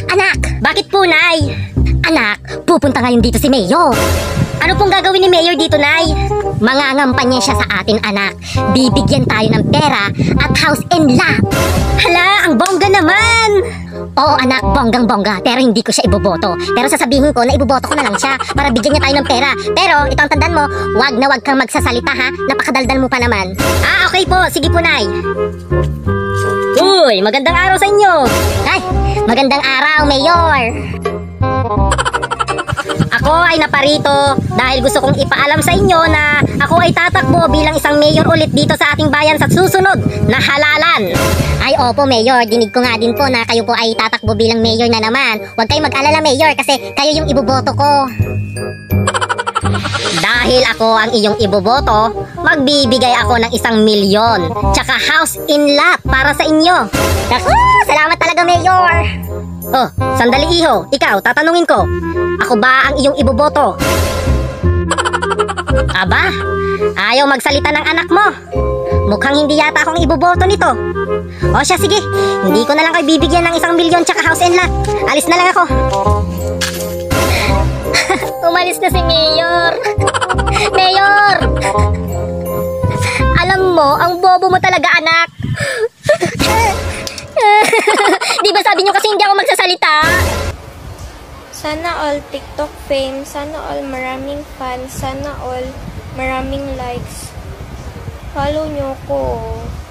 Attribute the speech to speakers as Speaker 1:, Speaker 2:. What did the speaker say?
Speaker 1: Anak! Bakit po, Nay? Anak, pupunta ngayon dito si Mayor. Ano pong gagawin ni Mayor dito, Nay? Mangangampanya siya sa atin, anak. Bibigyan tayo ng pera at house and lot. Hala, ang bongga naman! Oo, anak, bonggang-bongga. Pero hindi ko siya iboboto. Pero sasabihin ko na iboboto ko na lang siya para bigyan niya tayo ng pera. Pero, ito ang tandaan mo, wag na wag kang magsasalita, ha? Napakadaldal mo pa naman. Ah, okay po. Sige po, Nay. Uy, magandang araw sa inyo. Ay, magandang araw, Mayor. Ako ay naparito dahil gusto kong ipaalam sa inyo na ako ay tatakbo bilang isang mayor ulit dito sa ating bayan sa susunod na halalan. Ay opo, Mayor, dinig ko nga din po na kayo po ay tatakbo bilang mayor na naman. Huwag kayong mag-alala, Mayor, kasi kayo yung iboboto ko. Dahil ako ang iyong iboboto, magbibigay ako ng 1,000,000 tsaka house in lot para sa inyo. Salamat talaga, Mayor. Oh, sandali iho, ikaw, tatanungin ko, ako ba ang iyong iboboto? Aba, ayaw magsalita ng anak mo. Mukhang hindi yata akong iboboto nito. O siya, sige, hindi ko na lang kayo bibigyan ng 1,000,000 tsaka house and lot. Alis na lang ako. Umalis na si Mayor. Mayor! Alam mo, ang bobo mo talaga, anak. Di ba sabi niyo kasi hindi ako magsasalita?
Speaker 2: Sana all TikTok fame, sana all maraming fans, sana all maraming likes. Follow nyo ko.